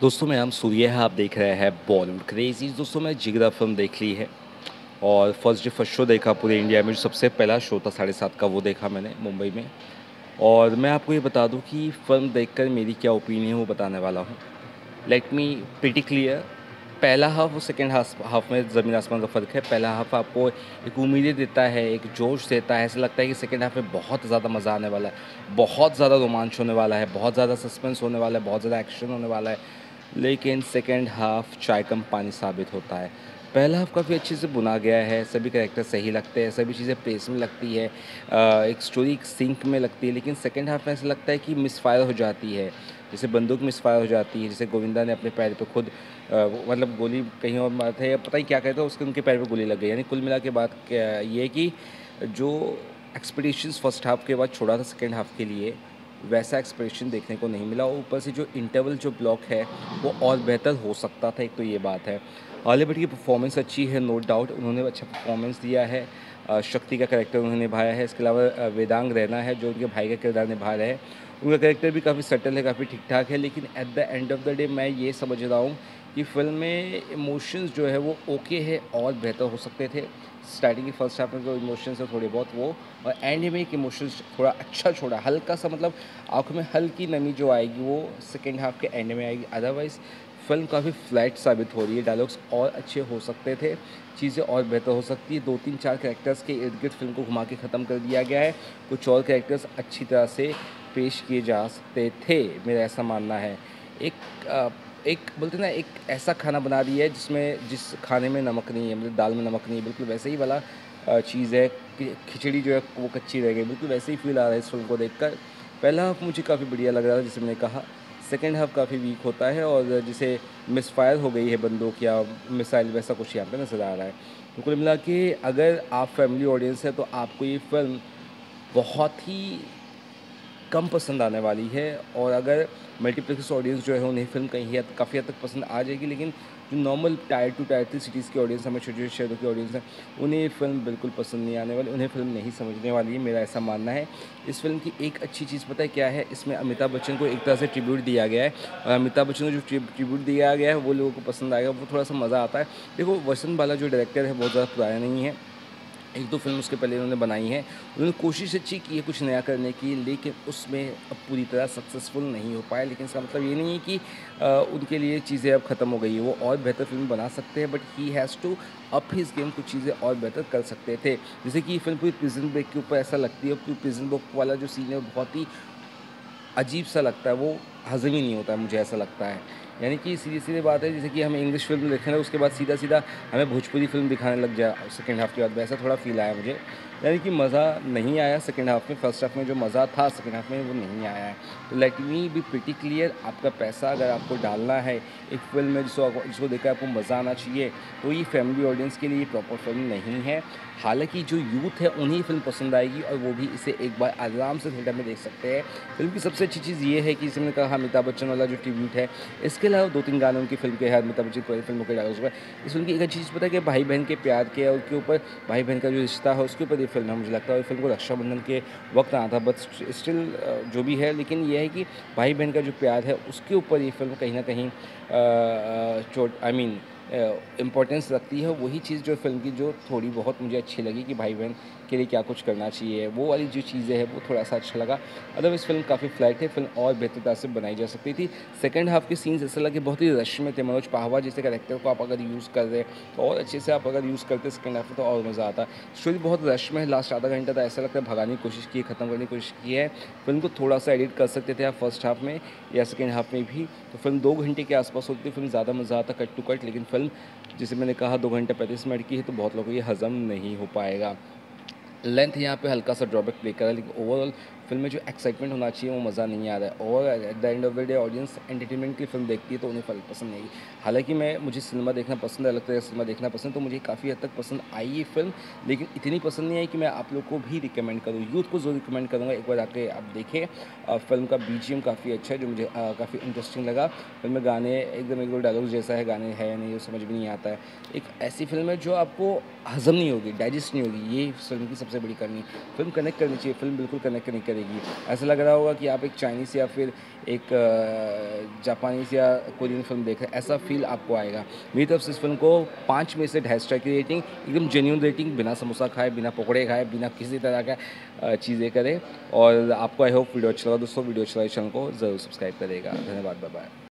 दोस्तों मैं नाम सूर्य है। आप देख रहे हैं बॉलीवुड क्रेज़ी। दोस्तों मैं जिगरा फिल्म देख ली है और फर्स्ट डे फर्स्ट शो देखा पूरे इंडिया में। जो सबसे पहला शो था 7:30 का, वो देखा मैंने मुंबई में। और मैं आपको ये बता दूं कि फ़िल्म देखकर मेरी क्या ओपिनियन है वो बताने वाला हूँ। Let me pretty clear. पहला हाफ और सेकेंड हाफ में ज़मीन आसमान का फ़र्क है। पहला हाफ आपको एक उम्मीदें देता है, एक जोश देता है। ऐसा लगता है कि सेकेंड हाफ में बहुत ज़्यादा मज़ा आने वाला है, बहुत ज़्यादा रोमांच होने वाला है, बहुत ज़्यादा सस्पेंस होने वाला है, बहुत ज़्यादा एक्शन होने वाला है। लेकिन सेकेंड हाफ चाय कम पानी साबित होता है। पहला हाफ काफ़ी अच्छे से बुना गया है, सभी कैरेक्टर सही लगते हैं, सभी चीज़ें पेस में लगती है, एक स्टोरी सिंक में लगती है। लेकिन सेकेंड हाफ में ऐसा लगता है कि मिसफायर हो जाती है, जैसे बंदूक मिसफायर हो जाती है, जैसे गोविंदा ने अपने पैर पे खुद मतलब गोली कहीं और मारा था या पता नहीं क्या कहता है, उसके उनके पैर पे गोली लग गई। यानी कुल मिला के बात क्या ये है कि जो एक्सपेक्टेशंस फर्स्ट हाफ के बाद छोड़ा था सेकेंड हाफ के लिए, वैसा एक्सप्रेशन देखने को नहीं मिला। और ऊपर से जो इंटरवल जो ब्लॉक है वो और बेहतर हो सकता था, एक तो ये बात है। आलिया भट्ट की परफॉर्मेंस अच्छी है, नो डाउट, उन्होंने अच्छा परफॉर्मेंस दिया है। शक्ति का कैरेक्टर उन्होंने निभाया है। इसके अलावा वेदांग रैना है जो उनके भाई का किरदार निभा रहे हैं। उनका कैरेक्टर भी काफ़ी सटल है, काफ़ी ठीक ठाक है। लेकिन at the end of the day मैं ये समझ रहा हूँ कि फ़िल्म में इमोशंस जो है वो ओके है, और बेहतर हो सकते थे। स्टार्टिंग की फर्स्ट हाफ में जो इमोशंस है थोड़े बहुत वो, और एंड में एक इमोशंस थोड़ा अच्छा छोड़ा, हल्का सा, मतलब आँखों में हल्की नमी जो आएगी वो सेकेंड हाफ के एंड में आएगी। अदरवाइज़ फ़िल्म काफ़ी फ्लैट साबित हो रही है। डायलॉग्स और अच्छे हो सकते थे, चीज़ें और बेहतर हो सकती है। 2-3-4 कैरेक्टर्स के इर्द-गिर्द फ़िल्म को घुमा के ख़त्म कर दिया गया है। कुछ और कैरेक्टर्स अच्छी तरह से पेश किए जा सकते थे, मेरा ऐसा मानना है। एक एक बोलते हैं ना, एक ऐसा खाना बना दिया है जिस खाने में नमक नहीं है, मतलब दाल में नमक नहीं है, बिल्कुल वैसे ही वाला चीज़ है कि खिचड़ी जो है वो कच्ची रह गई, बिल्कुल वैसे ही फ़ील आ रहा है इस फ़िल्म को देखकर। पहला हाफ मुझे काफ़ी बढ़िया लग रहा था, जैसे मैंने कहा। सेकेंड हाफ काफ़ी वीक होता है, और जैसे मिसफायर हो गई है बंदूक या मिसाइल, वैसा कुछ यहाँ पे नज़र आ रहा है। तो कुल मिला के अगर आप फैमिली ऑडियंस है तो आपको ये फ़िल्म बहुत ही कम पसंद आने वाली है। और अगर मल्टीप्लेक्स ऑडियंस जो है उन्हें फ़िल्म कहीं हद काफ़ी हद तक पसंद आ जाएगी। लेकिन जो नॉर्मल टायर 2 टायर 3 सिटीज़ की ऑडियंस, हमें छोटे-छोटे शहरों की ऑडियंस है, उन्हें ये फ़िल्म बिल्कुल पसंद नहीं आने वाली, उन्हें फ़िल्म नहीं समझने वाली है, मेरा ऐसा मानना है। इस फ़िल्म की एक अच्छी चीज़ पता है क्या है? इसमें अमिताभ बच्चन को एक तरह से ट्रिब्यूट दिया गया है, और अमिताभ बच्चन को जो ट्रिब्यूट दिया गया है वो लोगों को पसंद आएगा, वो थोड़ा-सा मज़ा आता है। देखो, वसंत बाला जो डायरेक्टर है बहुत ज़्यादा पुराना नहीं है, 1-2 फ़िल्म उसके पहले उन्होंने बनाई हैं। उन्होंने कोशिश अच्छी की है कुछ नया करने की, लेकिन उसमें अब पूरी तरह सक्सेसफुल नहीं हो पाए। लेकिन इसका मतलब ये नहीं है कि उनके लिए चीज़ें अब ख़त्म हो गई हैं। वो और बेहतर फ़िल्म बना सकते हैं, but he has to up his game, कुछ चीज़ें और बेहतर कर सकते थे। जैसे कि ये फ़िल्म पूरी प्रिज़न ब्रेक के ऊपर ऐसा लगती है, कि प्रिज़न ब्रेक वाला जो सीन है वो बहुत ही अजीब-सा लगता है, वो हज़म ही नहीं होता है, मुझे ऐसा लगता है। यानी कि सीधी-सीधी बात है, जैसे कि हम इंग्लिश फ़िल्म देखें ना, उसके बाद सीधा-सीधा हमें भोजपुरी फ़िल्म दिखाने लग जाए सेकंड हाफ़ के बाद, वैसा थोड़ा फ़ील आया मुझे। यानी कि मज़ा नहीं आया सेकंड हाफ़ में, फर्स्ट हाफ़ में जो मज़ा था सेकंड हाफ़ में वो नहीं आया है। तो let me be pretty clear, आपका पैसा अगर आपको डालना है एक फ़िल्म में जिसको देखकर आपको मज़ा आना चाहिए, तो ये फैमिली ऑडियंस के लिए प्रॉपर फ़िल्म नहीं है। हालाँकि जो यूथ है उन्हें फ़िल्म पसंद आएगी, और वो भी इसे एक बार आराम से थिएटर में देख सकते हैं। फ़िल्म की सबसे अच्छी चीज़ ये है कि जैसे मैंने कहा, अमिताभ बच्चन वाला जो ट्रिब्यूट है, इसके अलावा 2-3 गाने उनकी फ़िल्म के हैं, अमिताभ बच्चन की फ़िल्मों के डायलॉग्स पर। इस फ़िल्म की एक अच्छी चीज़ पता है कि भाई-बहन के प्यार के, और उसके ऊपर भाई-बहन का जो रिश्ता है उसके ऊपर ये फ़िल्म है, मुझे लगता है। और ये फ़िल्म को रक्षाबंधन के वक़्त आना था, बट स्टिल जो भी है, लेकिन ये है कि भाई-बहन का जो प्यार है उसके ऊपर ये फ़िल्म कहीं न कहीं चोट आई मीन इम्पोर्टेंस रखती है। वही चीज़ जो फ़िल्म की जो थोड़ी बहुत मुझे अच्छी लगी, कि भाई-बहन के लिए क्या कुछ करना चाहिए, वो वाली जो चीज़ें हैं वो थोड़ा-सा अच्छा लगा। अदरवाइज़ फ़िल्म काफ़ी फ्लैट है, फ़िल्म और बेहतर तरह से बनाई जा सकती थी। सेकंड हाफ़ के सीन्स ऐसा लगे बहुत ही रश में थे। मनोज पाहवा जैसे कैरेक्टर को आप अगर यूज़ कर रहे, तो और अच्छे से आप अगर यूज़ करते सेकंड हाफ़ में, तो और मज़ा आता। स्टोरी बहुत रश में है, लास्ट आधा घंटा तो ऐसा लगता है भगाने की कोशिश की है, ख़त्म करने की कोशिश की है। फ़िल्म को थोड़ा-सा एडिट कर सकते थे आप फर्स्ट हाफ़ में या सेकंड हाफ़ में भी, तो फ़िल्म 2 घंटे के आस-पास होती, फ़िल्म ज़्यादा मज़ा आता कट टू कट। लेकिन फ़िल्म, जैसे मैंने कहा, 2 घंटे 35 मिनट की है, तो बहुत लोगों को ये हज़म नहीं हो पाएगा। लेंथ यहाँ पे हल्का-सा ड्रॉबैक प्ले कर रहा है, लेकिन ओवरऑल फ़िल्म में जो एक्साइटमेंट होना चाहिए वो मज़ा नहीं आ रहा है। और at the end of the day audience entertainment की फ़िल्म देखती है, तो उन्हें फ़िल्म पसंद नहीं आएगी। हालाँकि मुझे सिनेमा देखना पसंद है, अलग तरह का सिनेमा देखना पसंद, तो मुझे काफ़ी हद तक पसंद आई ये फ़िल्म। लेकिन इतनी पसंद नहीं आई कि मैं आप लोग को भी रिकमेंड करूँ। यूथ को ज़रूर रिकमेंड करूँगा, एक बार आके आप देखें। फ़िल्म का बीजीएम काफ़ी अच्छा है, जो मुझे काफ़ी इंटरेस्टिंग लगा। फ़िल्म में गाने एकदम एक दो डायलॉग जैसा है, गाने है या नहीं, वो समझ में नहीं आता है। एक ऐसी फ़िल्म है जो आपको हज़म नहीं होगी, डाइजेस्ट नहीं होगी, ये इस फ़िल्म की सबसे बड़ी कमी। फ़िल्म कनेक्ट करनी चाहिए, फ़िल्म बिल्कुल कनेक्ट नहीं करेगी। लगेगी। ऐसा लग रहा होगा कि आप एक चाइनीज़ या फिर एक जापानीज़ या कोरियन फ़िल्म देख रहे हैं, ऐसा फ़ील आपको आएगा। मेरी तरफ से इस फ़िल्म को 5 में से 2.5 स्टार की रेटिंग, एकदम जेन्युइन रेटिंग, बिना समोसा खाए, बिना पकौड़े खाए, बिना किसी तरह का चीज़ें करें। और आपको आई होप वीडियो अच्छा लगा दोस्तों। वीडियो अच्छा लगा चैनल को ज़रूर सब्सक्राइब करिएगा। धन्यवाद, बाय बाय।